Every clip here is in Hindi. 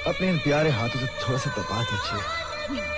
अपने इन प्यारे हाथों से थोड़ा सा दबा दीजिए।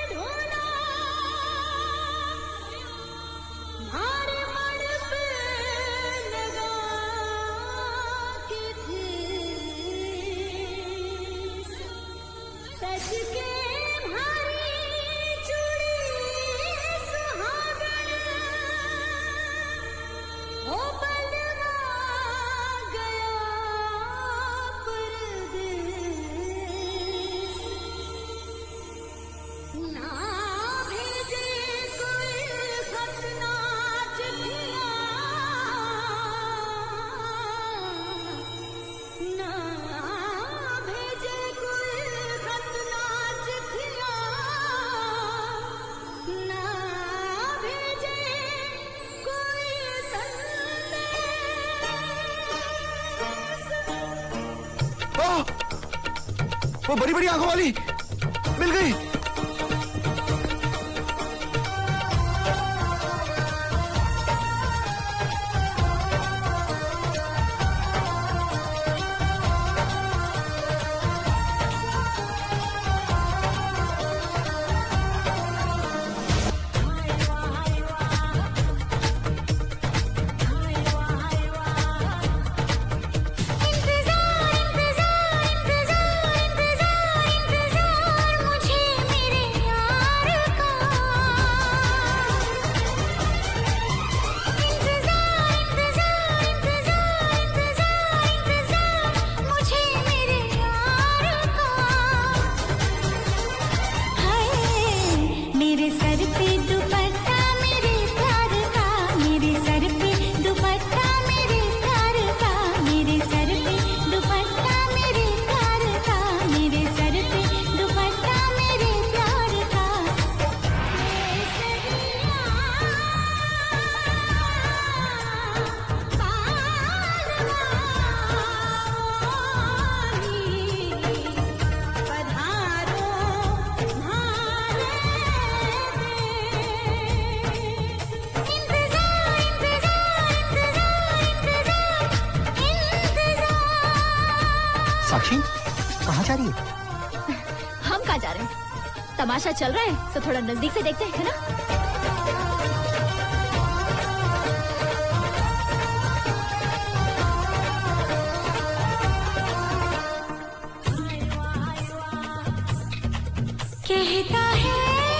वो बड़ी बड़ी आंखों वाली मिल गई। साक्षी, कहाँ जा रही है? हम कहाँ जा रहे हैं? तमाशा चल रहा है तो थोड़ा नजदीक से देखते हैं, है ना? कहता है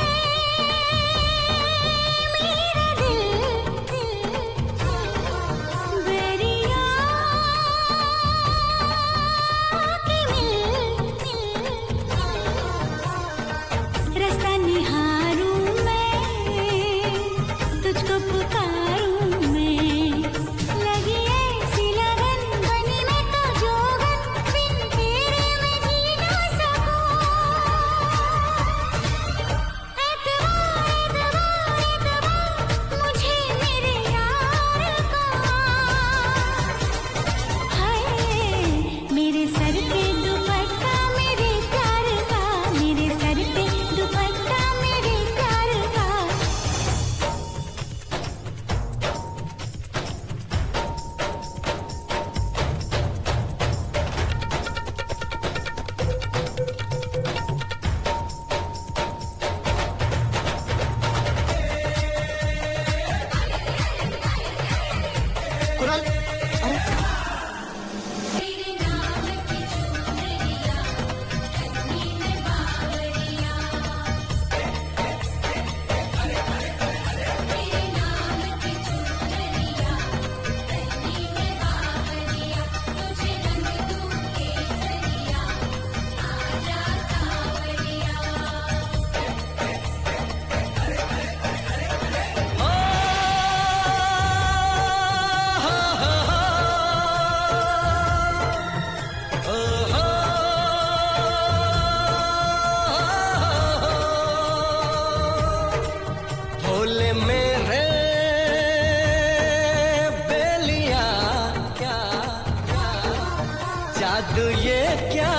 जादू ये क्या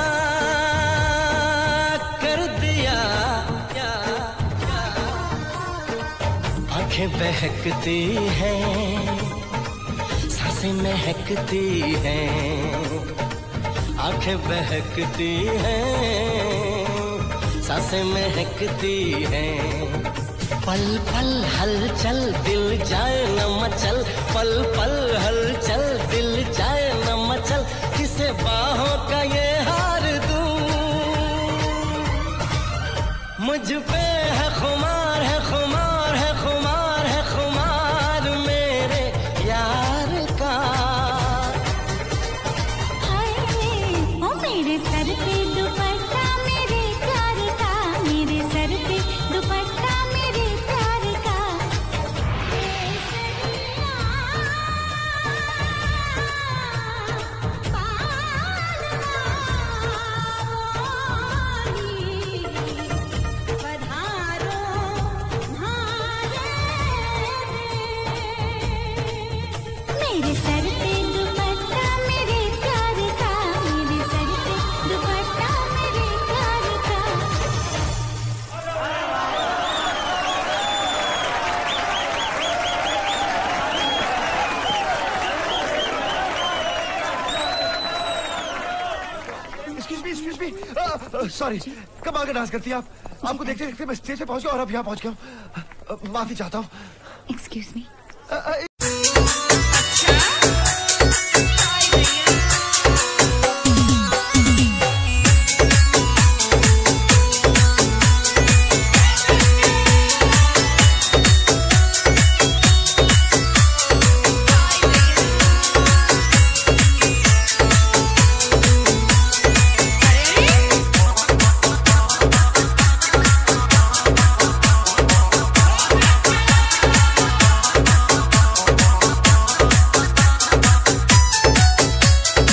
कर दिया, आंखें बहकती हैं, सांसें महकती हैं, आंखें बहकती हैं, सांसें महकती हैं, पल पल हलचल दिल जाए न मचल, पल पल हलचल दिल जाए न मचल, किसे बाहों का ये हार दूं, मुझ पे है खुमार है खुमार है खुमार है खुमार मेरे यार का। हाय ओ मेरे सर पे दुपट्टा मेरे प्यार का, मेरे सर पे दुपट्टा मेरे प्यार का। मेरे सर पे दुपट्टा मेरे प्यार का, मेरे सर पे दुपट्टा मेरे प्यार का। एक्सक्यूज मी सॉरी, कमाल का डांस करती है आप। आपको देखते देखते मैं स्टेज पे पहुंच गया और अब यहाँ पहुंच गया हूँ। माफी चाहता हूँ। Excuse me.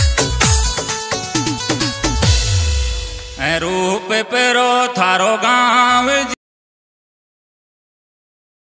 रूप पेरो थारो गां